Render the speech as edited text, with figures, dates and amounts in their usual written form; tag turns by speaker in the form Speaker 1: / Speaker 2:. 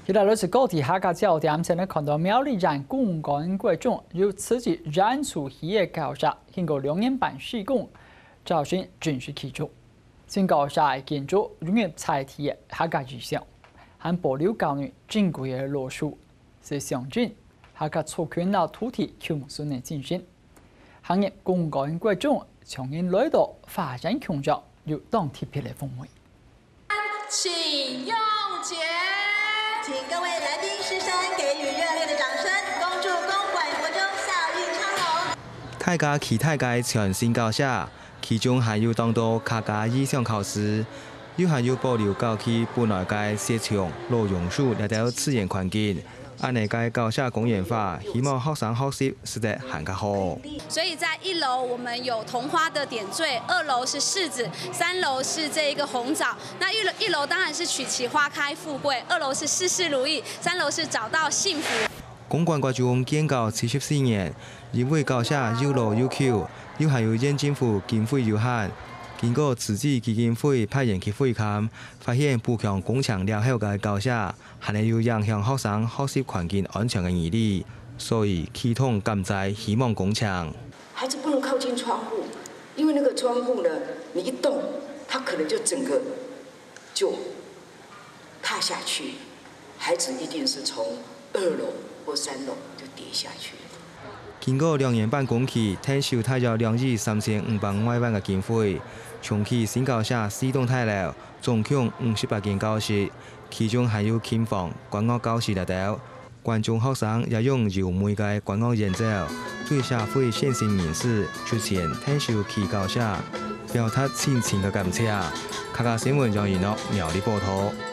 Speaker 1: 现在是高铁下个焦点，现在看到苗栗县公园国中有刺激燃出气的高沙，经过2年半施工，造成正式启动。新高沙的建筑永远采体的下个意象，和保留高原珍贵的路树，是象征下个促进了土地共生的精神。行业公园国中从因来到发展空间，有当特别的氛围。
Speaker 2: 请用节。
Speaker 3: 请各位来宾师生给予热烈的掌声，恭祝公馆国中校运昌隆。
Speaker 4: 大家期待嘅全新高下，其中还有当多客家意向考试，又还有保留高区本来嘅市场、路榕树一条自然环境。按呢个高下公园法，希望学生学习是得更加好。
Speaker 2: 所以在1楼我们有桐花的点缀，2楼是柿子，3楼是这一个红枣。那一楼当然是取其花开富贵，2楼是事事如意，3楼是找到幸福。
Speaker 4: 公馆国中建校74年，因为高下又老又巧，又还有县政府经费有限。经过自治基金会派人去会勘，发现补强工程了后嘅高下，还係要影響學生學習環境安全嘅疑慮，所以啟動今屆希望工程。
Speaker 5: 孩子不能靠近窗户，因为那个窗户呢，你一动，他可能就整个就踏下去，孩子一定是从2楼或3楼就跌下去。
Speaker 4: 經過2年半工期，聽收大約2億3500萬嘅經費，重啟新高下4棟大樓，總共58間教室，其中還有輕房、管樂教室等。觀眾學生也用柔美嘅管樂演奏，對社會先進人士出錢聽收起高下，表達親情嘅感謝。客家新聞楊娛樂苗栗報道。